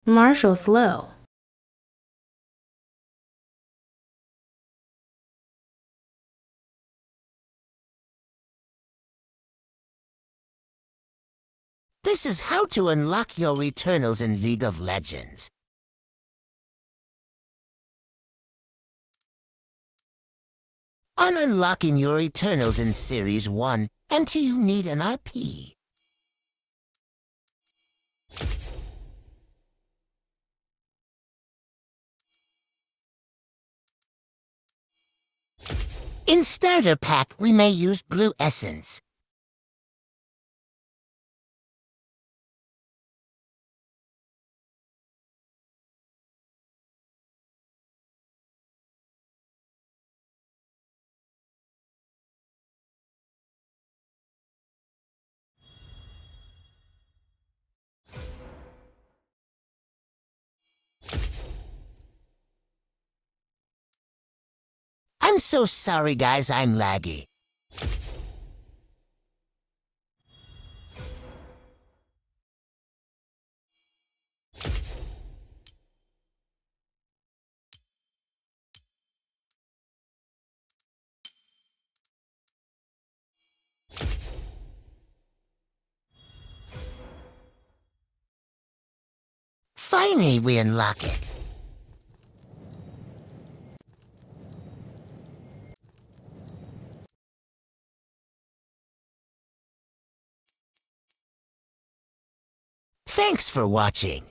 Marshall Slow. This is how to unlock your Eternals in League of Legends. On unlocking your Eternals in Series 1, enter you need an RP. In Starter Pack, we may use Blue Essence. I'm so sorry, guys, I'm laggy. Finally, we unlock it. Thanks for watching.